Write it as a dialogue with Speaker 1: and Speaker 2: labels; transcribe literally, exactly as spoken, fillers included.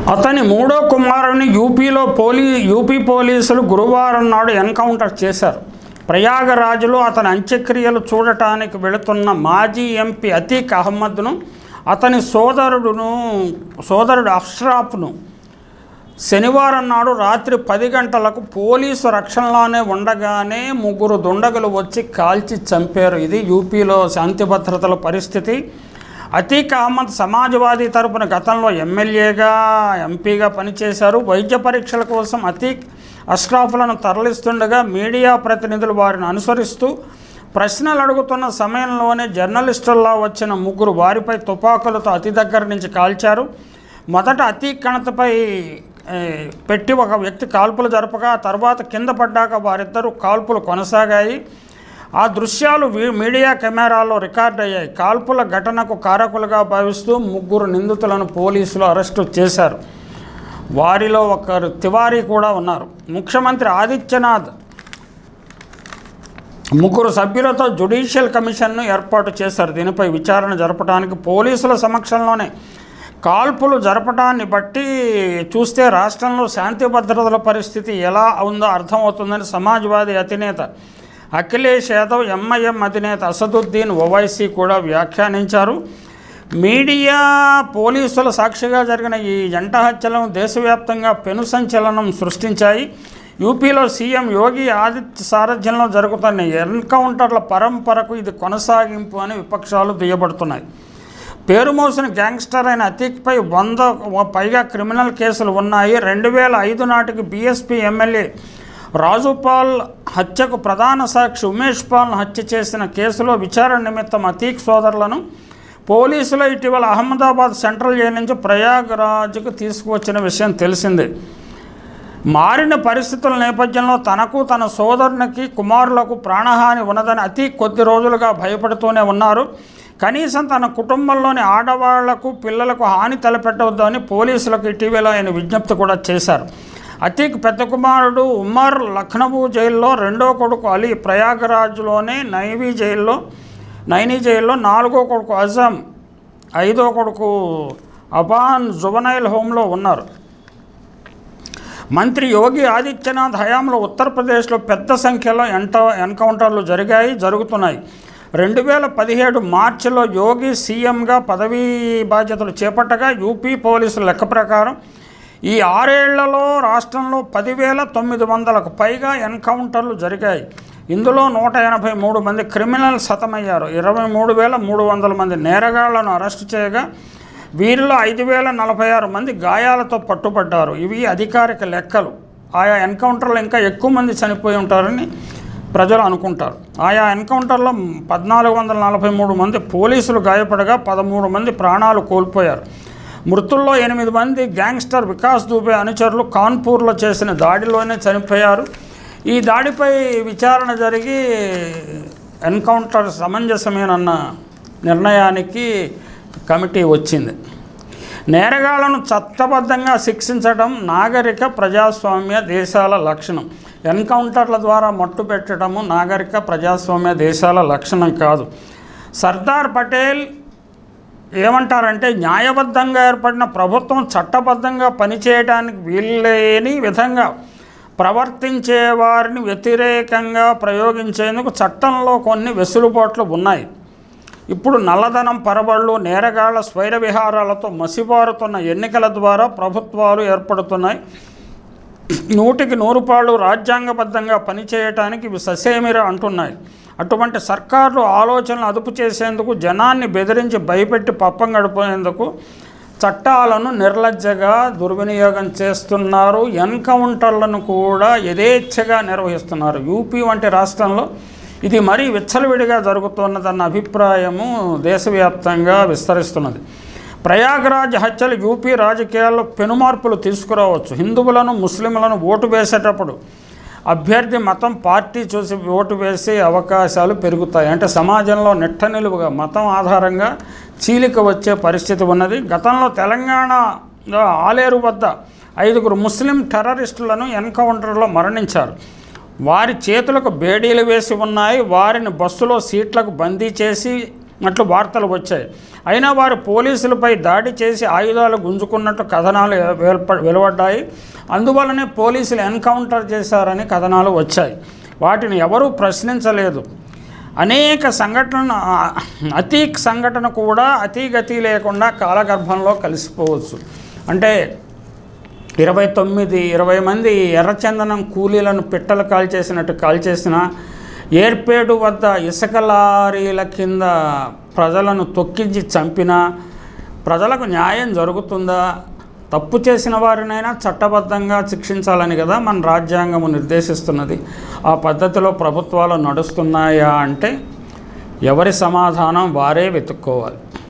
Speaker 1: అతని మూడో కుమారుని యూపీలో పోలీ యూపీ పోలీసులు గురువారం నాడు ఎన్కౌంటర్ చేశారు. ప్రయాగరాజ్లో అతని అంత్యక్రియలు చూడటానికి వెళుతున్న మాజీ ఎంపీ అతీక్ అహ్మద్ను అతని సోదరుడును సోదరుడు అష్రాఫ్ను శనివారం నాడు రాత్రి పది గంటలకు పోలీసు రక్షణలోనే ఉండగానే ముగ్గురు దుండగులు వచ్చి కాల్చి చంపారు. ఇది యూపీలో శాంతి భద్రతల పరిస్థితి. అతీక్ అహ్మద్ సమాజ్వాదీ తరపున గతంలో ఎమ్మెల్యేగా ఎంపీగా పనిచేశారు. వైద్య పరీక్షల కోసం అతీక్ అష్రాఫ్లను తరలిస్తుండగా మీడియా ప్రతినిధులు వారిని అనుసరిస్తూ ప్రశ్నలు అడుగుతున్న సమయంలోనే జర్నలిస్టుల్లో వచ్చిన ముగ్గురు వారిపై తుపాకులతో అతి దగ్గర నుంచి కాల్చారు. మొదట అతీక్ కణతపై పెట్టి ఒక వ్యక్తి కాల్పులు జరపగా తర్వాత కింద పడ్డాక వారిద్దరూ కాల్పులు కొనసాగాయి. ఆ దృశ్యాలు మీడియా కెమెరాల్లో రికార్డ్ అయ్యాయి. కాల్పుల ఘటనకు కారకులుగా భావిస్తూ ముగ్గురు నిందితులను పోలీసులు అరెస్టు చేశారు. వారిలో ఒకరు తివారీ కూడా ఉన్నారు. ముఖ్యమంత్రి ఆదిత్యనాథ్ ముగ్గురు సభ్యులతో జ్యుడిషియల్ కమిషన్ను ఏర్పాటు చేశారు. దీనిపై విచారణ జరపడానికి పోలీసుల సమక్షంలోనే కాల్పులు జరపడాన్ని బట్టి చూస్తే రాష్ట్రంలో శాంతి భద్రతల పరిస్థితి ఎలా ఉందో అర్థమవుతుందని సమాజ్వాదీ అధినేత అఖిలేష్ యాదవ్, ఎంఐఎం అధినేత అసదుద్దీన్ ఓవైసీ కూడా వ్యాఖ్యానించారు. మీడియా పోలీసుల సాక్షిగా జరిగిన ఈ జంట హత్యలను దేశవ్యాప్తంగా పెను సంచలనం సృష్టించాయి. యూపీలో సీఎం యోగి ఆదిత్య సారథ్యంలో జరుగుతున్న ఎన్కౌంటర్ల పరంపరకు ఇది కొనసాగింపు అని విపక్షాలు దుయ్యబడుతున్నాయి. పేరు మోసిన గ్యాంగ్స్టర్ అయిన అతీక్పై వంద పైగా క్రిమినల్ కేసులు ఉన్నాయి. రెండు వేల ఐదు నాటికి బీఎస్పీ ఎమ్మెల్యే రాజుపాల్ హత్యకు ప్రధాన సాక్షి ఉమేష్ పాల్ను హత్య చేసిన కేసులో విచారణ నిమిత్తం అతీక్ సోదరులను పోలీసులు ఇటీవల అహ్మదాబాద్ సెంట్రల్ జైలు నుంచి ప్రయాగ్రాజ్కు తీసుకువచ్చిన విషయం తెలిసిందే. మారిన పరిస్థితుల నేపథ్యంలో తనకు తన సోదరునికి కుమారులకు ప్రాణహాని ఉన్నదని అతీక్ కొద్ది రోజులుగా భయపడుతూనే ఉన్నారు. కనీసం తన కుటుంబంలోని ఆడవాళ్లకు పిల్లలకు హాని తలపెట్టవద్దని పోలీసులకు ఇటీవల ఆయన విజ్ఞప్తి కూడా చేశారు. అతీక్ పెద్ద కుమారుడు ఉమర్ లఖ్నవూ జైల్లో, రెండో కొడుకు అలీ ప్రయాగరాజ్లోనే నైవీ జైల్లో నైనీ జైల్లో, నాలుగో కొడుకు అజం, ఐదో కొడుకు అబాన్ జువనైల్ హోంలో ఉన్నారు. మంత్రి యోగి ఆదిత్యనాథ్ హయాంలో ఉత్తరప్రదేశ్లో పెద్ద సంఖ్యలో ఎంట ఎన్కౌంటర్లు జరిగాయి జరుగుతున్నాయి. రెండు వేల పదిహేడు మార్చిలో యోగి సీఎంగా పదవీ బాధ్యతలు చేపట్టగా యూపీ పోలీసుల లెక్క ప్రకారం ఈ ఆరేళ్లలో రాష్ట్రంలో పదివేల తొమ్మిది వందలకు పైగా ఎన్కౌంటర్లు జరిగాయి. ఇందులో నూట ఎనభై మూడు మంది క్రిమినల్స్ హతమయ్యారు. ఇరవై మూడు వేల మూడు వందల మంది నేరగాళ్లను అరెస్టు చేయగా వీరిలో ఐదు వేల నలభై ఆరు మంది గాయాలతో పట్టుబడ్డారు. ఇవి అధికారిక లెక్కలు. ఆయా ఎన్కౌంటర్లు ఇంకా ఎక్కువ మంది చనిపోయి ఉంటారని ప్రజలు అనుకుంటారు. ఆయా ఎన్కౌంటర్లో పద్నాలుగు వందల నలభై మూడు మంది పోలీసులు గాయపడగా పదమూడు మంది ప్రాణాలు కోల్పోయారు. మృతుల్లో ఎనిమిది మంది గ్యాంగ్స్టర్ వికాస్ దూబే అనుచరులు కాన్పూర్లో చేసిన దాడిలోనే చనిపోయారు. ఈ దాడిపై విచారణ జరిగి ఎన్కౌంటర్ సమంజసమేనన్న నిర్ణయానికి కమిటీ వచ్చింది. నేరగాళ్లను చట్టబద్ధంగా శిక్షించడం నాగరిక ప్రజాస్వామ్య దేశాల లక్షణం. ఎన్కౌంటర్ల ద్వారా మట్టుపెట్టడము నాగరిక ప్రజాస్వామ్య దేశాల లక్షణం కాదు. సర్దార్ పటేల్ ఏమంటారంటే, న్యాయబద్ధంగా ఏర్పడిన ప్రభుత్వం చట్టబద్ధంగా పనిచేయడానికి వీల్లేని విధంగా ప్రవర్తించే వారిని వ్యతిరేకంగా ప్రయోగించేందుకు చట్టంలో కొన్ని వెసులుబాట్లు ఉన్నాయి. ఇప్పుడు నల్లధనం పరబళ్ళు, నేరగాళ్ల స్వైర విహారాలతో మసిబారుతున్న ఎన్నికల ద్వారా ప్రభుత్వాలు ఏర్పడుతున్నాయి. నూటికి నూరు పాళ్ళు రాజ్యాంగబద్ధంగా పనిచేయటానికి ఇవి ససేమిరా అంటున్నాయి. అటువంటి సర్కార్లు ఆలోచనలు అదుపు చేసేందుకు, జనాన్ని బెదిరించి భయపెట్టి పప్పం గడిపోయేందుకు చట్టాలను నిర్లజ్జగా దుర్వినియోగం చేస్తున్నారు. ఎన్కౌంటర్లను కూడా యథేచ్ఛగా నిర్వహిస్తున్నారు. యూపీ వంటి రాష్ట్రంలో ఇది మరీ విచ్చలవిడిగా జరుగుతున్నదన్న అభిప్రాయము దేశవ్యాప్తంగా విస్తరిస్తున్నది. ప్రయాగ్రాజ్ హత్యలు యూపీ రాజకీయాల్లో పెనుమార్పులు తీసుకురావచ్చు. హిందువులను, ముస్లింలను ఓటు వేసేటప్పుడు అభ్యర్థి మతం, పార్టీ చూసి ఓటు వేసే అవకాశాలు పెరుగుతాయి. అంటే సమాజంలో నిట్ట నిలువుగా మతం ఆధారంగా చీలిక వచ్చే పరిస్థితి ఉన్నది. గతంలో తెలంగాణలో ఆలేరు వద్ద ఐదుగురు ముస్లిం టెర్రరిస్టులను ఎన్కౌంటర్లో మరణించారు. వారి చేతులకు బేడీలు వేసి ఉన్నాయి. వారిని బస్సులో సీట్లకు బందీ చేసి అట్లు వార్తలు వచ్చాయి. అయినా వారు పోలీసులపై దాడి చేసి ఆయుధాలు గుంజుకున్నట్టు కథనాలు వెలువడ్డాయి. అందువల్లనే పోలీసులు ఎన్కౌంటర్ చేశారని కథనాలు వచ్చాయి. వాటిని ఎవరూ ప్రశ్నించలేదు. అనేక సంఘటనలు అతీక్ సంఘటన కూడా అతీగతి లేకుండా కాలగర్భంలో కలిసిపోవచ్చు. అంటే ఇరవై తొమ్మిది ఇరవై మంది ఎర్రచందనం కూలీలను పిట్టలు కాల్చేసినట్టు కాల్చేసిన, ఏర్పేడు వద్ద ఇసుక లారీల కింద ప్రజలను తొక్కించి చంపిన, ప్రజలకు న్యాయం జరుగుతుందా? తప్పు చేసిన వారినైనా చట్టబద్ధంగా శిక్షించాలని కదా మన రాజ్యాంగము నిర్దేశిస్తున్నది. ఆ పద్ధతిలో ప్రభుత్వాలు నడుస్తున్నాయా అంటే ఎవరి సమాధానం వారే వెతుక్కోవాలి.